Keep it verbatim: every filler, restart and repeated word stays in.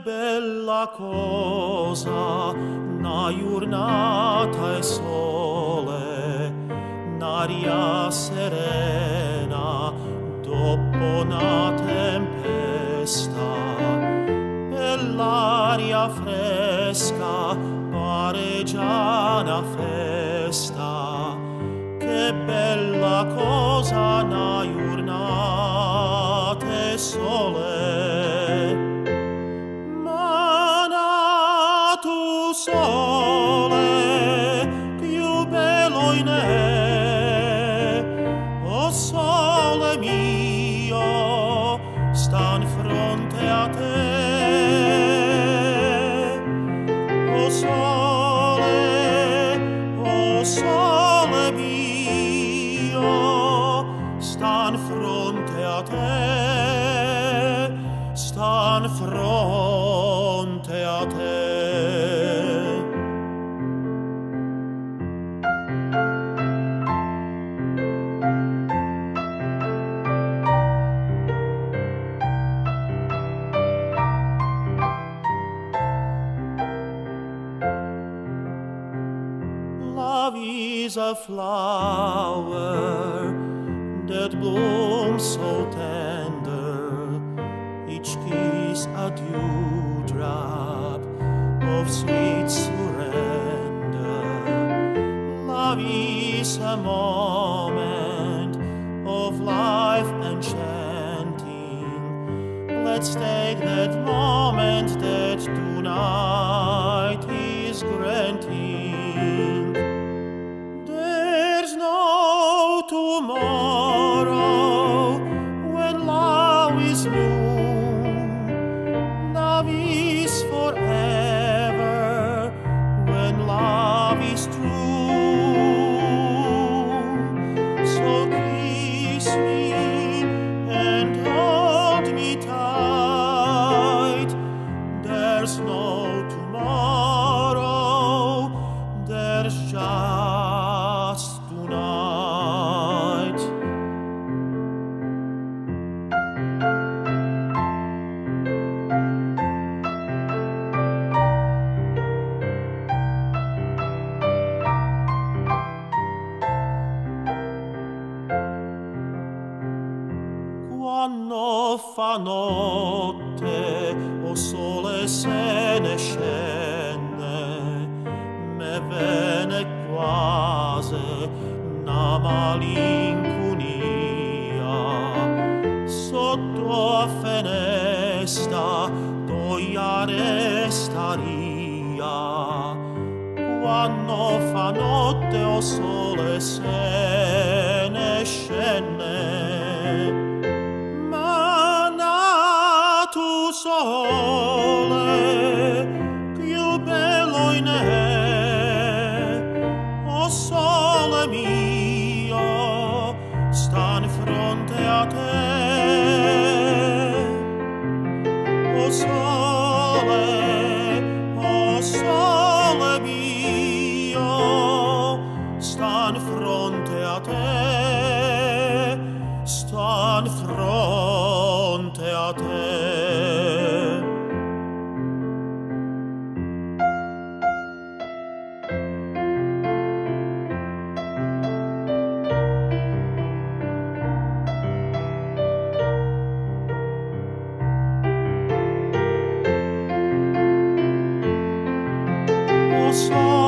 bella cosa, una giornata e sole, un'aria serena dopo una tempesta, bell'aria fresca pare già una festa. Che bella cosa una giornata e sole, ma tu sole più bello in me, o sole mio sta in fronte a te, o sole, o sole mio sta in fronte a te, sta in fronte a te. Love is a flower that blooms so tender, each kiss a dewdrop of sweet surrender. Love is a moment of life enchanting. Let's take that moment that tonight is granting. There's no tomorrow when love is new. Love is forever when love is true. So kiss me and hold me tight. There's no tomorrow, there's just tonight. Quando fa notte, o sole se ne scende, me viene quasi una malinconia. Sotto a finestra toia restaria. Quando fa notte, o sole se ne scende, tu sole più bello in me, o sole mio sta in fronte a te, o sole, o sole mio sta in fronte a te, sta in fronte a te. So